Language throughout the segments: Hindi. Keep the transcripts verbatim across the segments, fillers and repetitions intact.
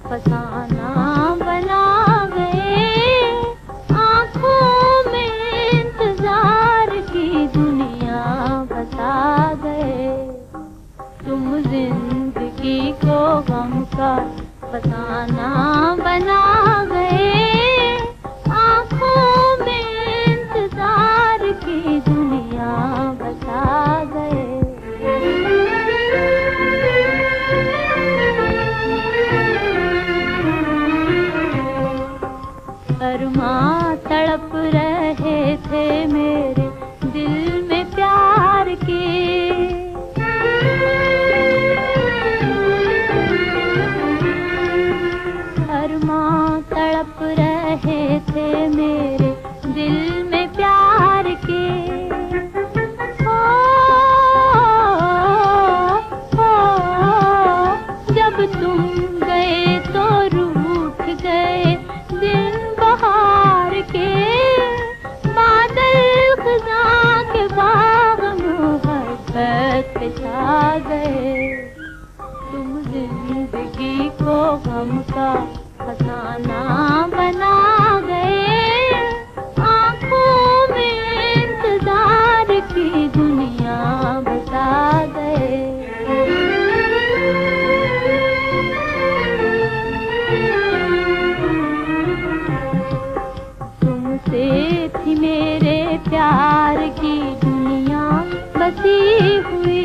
फसाना बना गए। आँखों में इंतजार की दुनिया बता गए। तुम जिंदगी को गम का फसाना बना गए। आँखों में इंतजार की दुनिया बता गए। अरमां तड़प रहे थे मेरे दिल में प्यार के। अरमां तड़प रहे थे मेरे दिल में प्यार के। ओ, ओ, जब तुम गए तो रूठ गए दिन बहार के। बादल ख़ुदा के बाग मोहब्बत पे छा गए। तुम जिंदगी को गम का फसाना बना गए। आँखों में इंतजार की दुनिया बता गए। तुमसे थी मेरे प्यार की दुनिया बसी हुई।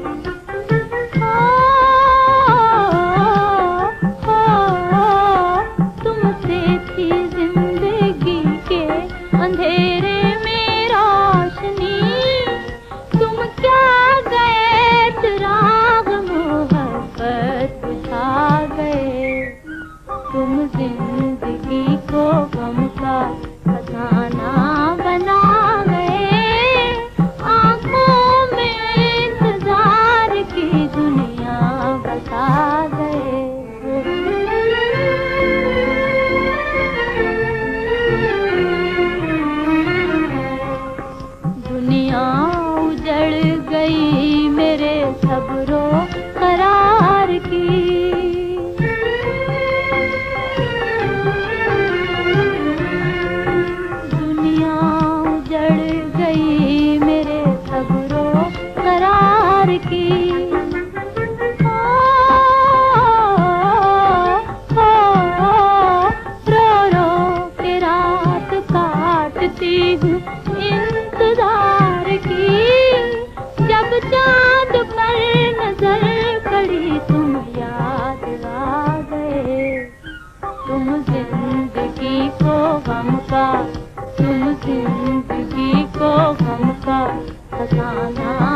अंधेरे में रोशनी तुम क्या गए चिराग मोहब्बत बुझा गए। तुम जिंदगी को गम का फसाना बना गए। आँखों में इंतजार की दुनिया बता गए। दुनिया उजड़ गई मेरे सब्रो करार की। दुनिया उजड़ गई मेरे सब्रो करार की। ओ, ओ, रो रो के रात काटती हूँ इंतजार की। जब चाँद पर नजर पड़ी तुम याद आ गए। तुम जिंदगी को गम का तुम जिंदगी को गम का फसाना